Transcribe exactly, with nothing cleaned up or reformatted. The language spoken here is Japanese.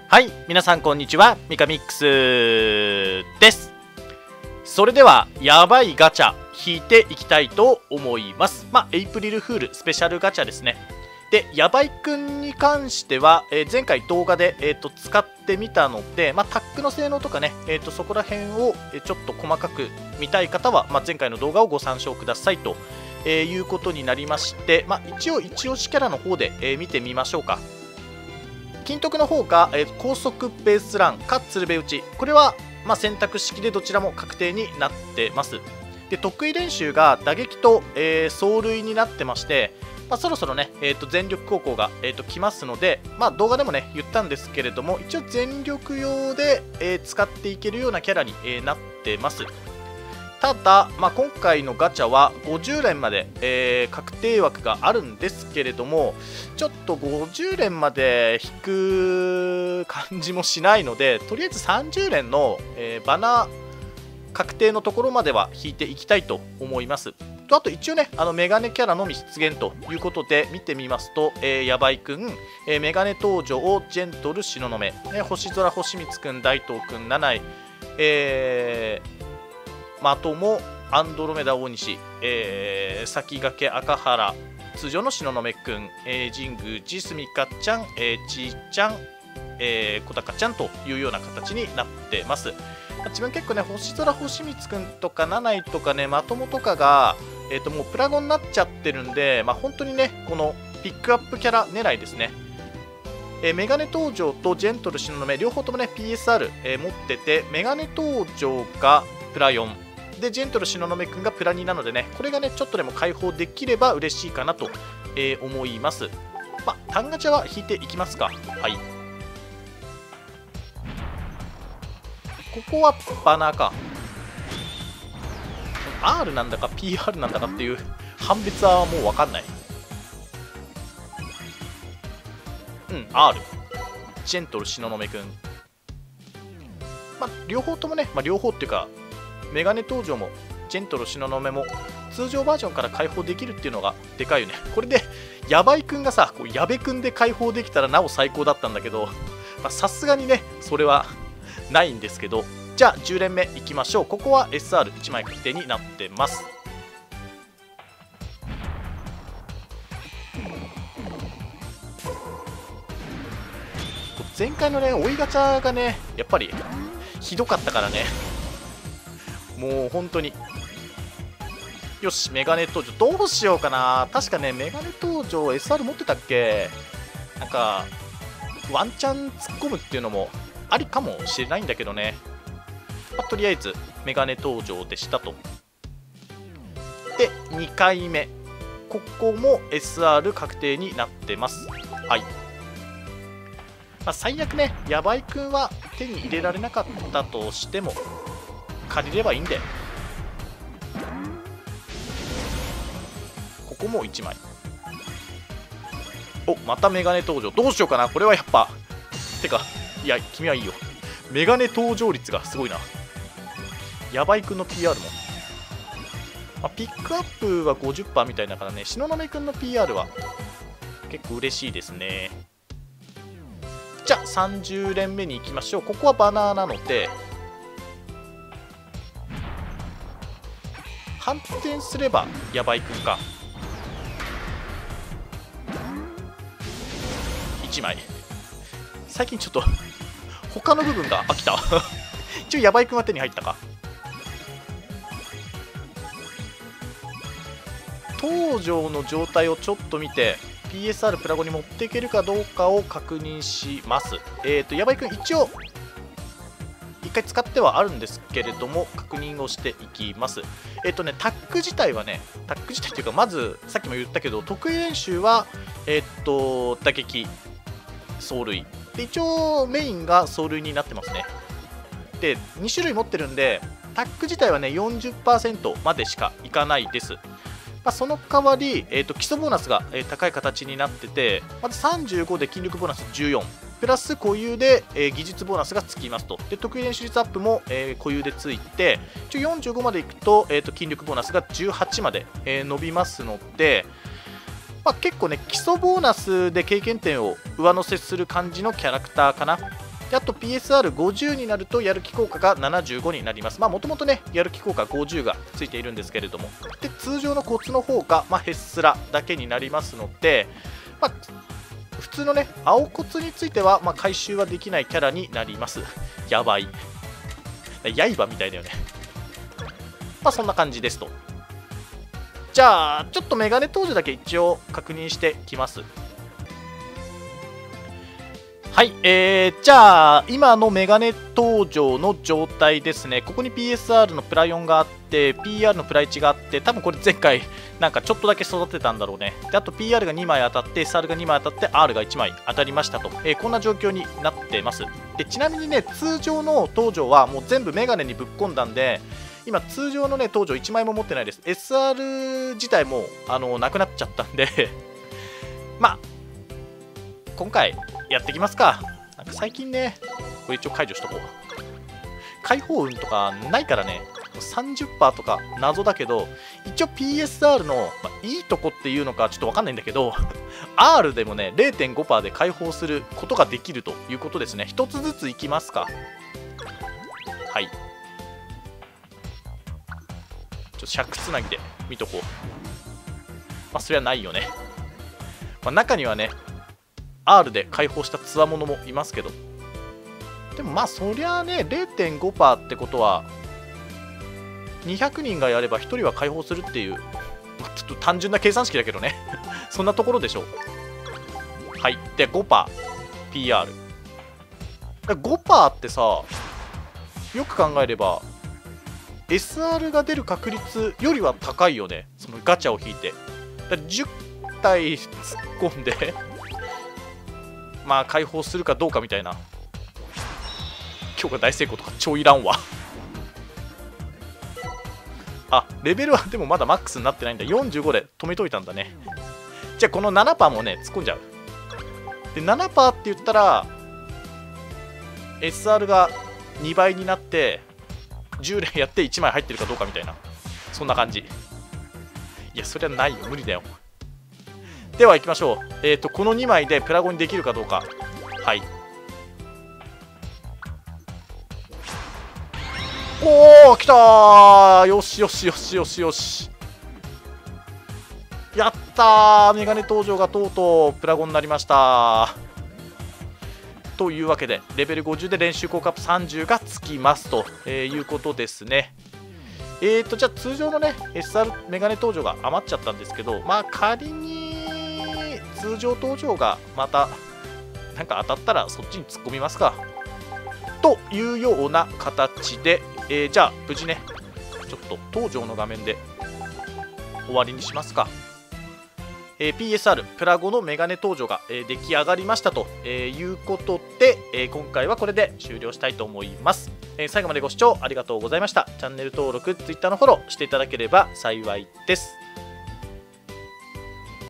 はい、皆さんこんにちは、ミカミックスです。それではやばいガチャ引いていきたいと思います。まあエイプリルフールスペシャルガチャですね。で、やばいくんに関しては、えー、前回動画で、えー、と使ってみたので、まあ、タックの性能とかね、えー、とそこら辺を、えー、ちょっと細かく見たい方は、まあ、前回の動画をご参照くださいと、えー、いうことになりまして、まあ、一応一押しキャラの方で、えー、見てみましょうか。金徳の方が、えー、高速ベースランか鶴瓶打ち、これは、まあ、選択式でどちらも確定になってます。で、得意練習が打撃と、えー、走塁になってまして、まあ、そろそろね、えー、と全力高校が、えー、と来ますので、まあ、動画でもね言ったんですけれども、一応全力用で、えー、使っていけるようなキャラに、えー、なってます。ただ、まあ、今回のガチャはごじゅう連まで、えー、確定枠があるんですけれども、ちょっとごじゅう連まで引く感じもしないので、とりあえずさんじゅう連の、えー、バナー確定のところまでは引いていきたいと思います。とあと一応ね、あのメガネキャラのみ出現ということで見てみますと、えー、やばいくん、えー、メガネ登場、ジェントル、東雲、ね、星空、星光くん、大東くん、七井、えー、まとも、アンドロメダ、大西、えー、先駆け、赤原、通常の東雲くん、えー、神宮寺、すみかちゃん、えー、ちーちゃん、えー、小高ちゃんというような形になってます。自分結構ね、星空、星光くんとか七井とかね、まともとかが、えー、ともうプラゴになっちゃってるんで、まあ、本当にね、このピックアップキャラ狙いですね。えー、メガネ登場とジェントル、東雲、両方ともね、ピーエスアール、えー、持ってて、メガネ登場がプラよん、で、ジェントル、東雲くんがプラになのでね、これがね、ちょっとでも解放できれば嬉しいかなと、えー、思います。まあ、単ガチャは引いていきますか。はい。ここはバナーか。アール なんだか ピーアール なんだかっていう判別はもう分かんない。うん、アール。ジェントル、東雲くん。まあ、両方ともね、まあ、両方っていうか、メガネ登場も、ジェントル、東雲も、通常バージョンから解放できるっていうのがでかいよね。これで、やばいくんがさ、こうやべくんで解放できたらなお最高だったんだけど、さすがにね、それはないんですけど、じゃあじゅう連目いきましょう。ここは エスアールいち 枚確定になってます。前回のね、追いガチャがね、やっぱりひどかったからね、もう本当に。よし、メガネ登場どうしようかな。確かね、メガネ登場 エスアール 持ってたっけ。なんかワンチャン突っ込むっていうのもありかもしれないんだけどね。まあ、とりあえずメガネ登場でしたと。で、にかいめ、ここも エスアール 確定になってます。はい。まあ、最悪ね、やばいくんは手に入れられなかったとしても借りればいいんで、ここもいちまい。お、またメガネ登場。どうしようかな。これはやっぱ、てか、いや、君はいいよ。メガネ登場率がすごいな。やばいくんの ピーアール も、まあ、ピックアップは ごじゅっパーセント みたいだからね、東雲くんの ピーアール は結構嬉しいですね。じゃあさんじゅう連目に行きましょう。ここはバナーなので、反転すればやばいくんか。いちまい。最近ちょっと他の部分が飽きた一応やばいくんは手に入ったか。登場の状態をちょっと見て ピーエスアール プラゴに持っていけるかどうかを確認します。えっとやばいくん一応一回使ってはあるんですけれども、確認をしていきます。えっとねタック自体はね、タック自体というか、まずさっきも言ったけど、得意練習はえっと打撃、走塁で、一応メインが走塁になってますね。で、に種類持ってるんで、タック自体はね よんじゅっパーセント までしかいかないです。まあ、その代わり、えー、と基礎ボーナスが、えー、高い形になってて、まずさんじゅうごで筋力ボーナスじゅうよん、プラス固有で、えー、技術ボーナスがつきますと。で、得意練習率アップも、えー、固有でついて、一応よんじゅうごまでいくと、えー、と筋力ボーナスがじゅうはちまで、えー、伸びますので、まあ、結構ね、基礎ボーナスで経験点を上乗せする感じのキャラクターかな。 であと ピーエスアールごじゅう になるとやる気効果がななじゅうごになります。まあもともとねやる気効果ごじゅうがついているんですけれども、で通常のコツの方が、まあ、ヘッスラだけになりますので、まあ、普通のね青コツについては、まあ、回収はできないキャラになります。やばい刃みたいだよね。まあそんな感じですと。じゃあちょっとメガネ登場だけ一応確認してきます。はい、えー、じゃあ今のメガネ登場の状態ですね。ここに ピーエスアール のプラよんがあって ピーアール のプラいちがあって、多分これ前回なんかちょっとだけ育てたんだろうね。であと ピーアール がにまい当たって エスアール がにまい当たって アール がいちまい当たりましたと、えー、こんな状況になってます。でちなみにね通常の登場はもう全部メガネにぶっ込んだんで、今通常のね登場いちまいも持ってないです。 エスアール 自体もあのなくなっちゃったんでまあ今回やっていきますか。なんか最近ねこれ一応解除しとこう。解放運とかないからね さんじゅっパーセント とか謎だけど、一応 ピーエスアール の、まあ、いいとこっていうのかちょっと分かんないんだけどR でもね れいてんごパーセント で解放することができるということですね。一つずついきますか。はい、ちょっと尺つなぎで見とこう。まあそれはないよね。まあ、中にはね R で解放したつわものもいますけど、でもまあそりゃあね れいてんごパーセント ってことはにひゃくにんがやればひとりは解放するっていう、まあ、ちょっと単純な計算式だけどねそんなところでしょう。はい、で ごパーセント ピーアール ごパーセント ってさ、よく考えれば エスアール が出る確率よりは高いよね。そのガチャを引いてだじゅったい突っ込んでまあ解放するかどうかみたいな。今日が大成功とか超いらんわあ、レベルはでもまだマックスになってないんだ。よんじゅうごで止めといたんだね。じゃあこの ななパーセント もね突っ込んじゃう。で ななパーセント って言ったら エスアール がにばいになってじゅうれんやっていちまい入ってるかどうかみたいな、そんな感じ。いやそりゃないよ、無理だよ。では行きましょう。えっ、ー、とこのにまいでプラゴンできるかどうか。はい、おお来たー。よしよしよしよしよし、やったー。メガネ登場がとうとうプラゴンになりました。というわけでレベルごじゅうで練習効果アップさんじゅうがつきますと、えー、いうことですね。えーとじゃあ通常のね エスアール メガネ登場が余っちゃったんですけど、まあ仮に通常登場がまたなんか当たったらそっちに突っ込みますかというような形で、えー、じゃあ無事ねちょっと登場の画面で終わりにしますか。えー、ピーエスアール プラごのメガネ登場が、えー、出来上がりましたと、えー、いうことで、えー、今回はこれで終了したいと思います。えー、最後までご視聴ありがとうございました。チャンネル登録、Twitter のフォローしていただければ幸いです。